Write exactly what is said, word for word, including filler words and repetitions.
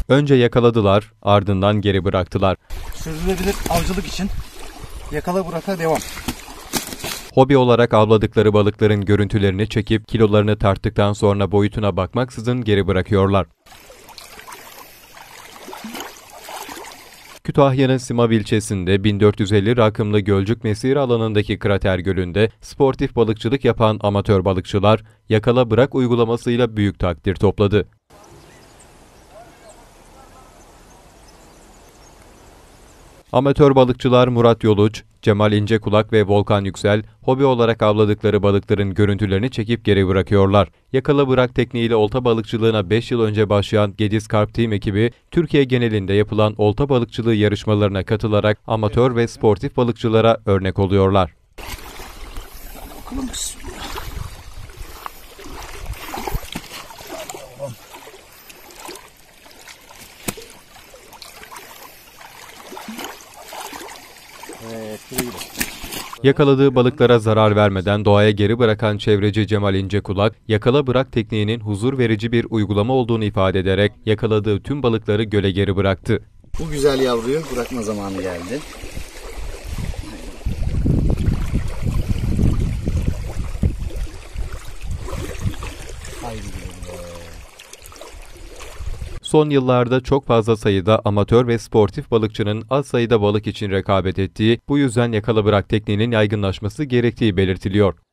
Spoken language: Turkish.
Önce yakaladılar, ardından geri bıraktılar. Sürdürülebilir avcılık için yakala bıraka devam. Hobi olarak avladıkları balıkların görüntülerini çekip kilolarını tarttıktan sonra boyutuna bakmaksızın geri bırakıyorlar. Kütahya'nın Simav ilçesinde bin dört yüz elli rakımlı Gölcük Mesire alanındaki krater gölünde sportif balıkçılık yapan amatör balıkçılar yakala bırak uygulamasıyla büyük takdir topladı. Amatör balıkçılar Murat Yoluç, Cemal İncekulak ve Volkan Yüksel, hobi olarak avladıkları balıkların görüntülerini çekip geri bırakıyorlar. Yakala bırak tekniğiyle olta balıkçılığına beş yıl önce başlayan Gediz Carp Team ekibi, Türkiye genelinde yapılan olta balıkçılığı yarışmalarına katılarak amatör ve sportif balıkçılara örnek oluyorlar. Evet, Yakaladığı balıklara zarar vermeden doğaya geri bırakan çevreci Cemal İncekulak, yakala bırak tekniğinin huzur verici bir uygulama olduğunu ifade ederek yakaladığı tüm balıkları göle geri bıraktı. Bu güzel yavruyu bırakma zamanı geldi. Son yıllarda çok fazla sayıda amatör ve sportif balıkçının az sayıda balık için rekabet ettiği, bu yüzden yakala bırak tekniğinin yaygınlaşması gerektiği belirtiliyor.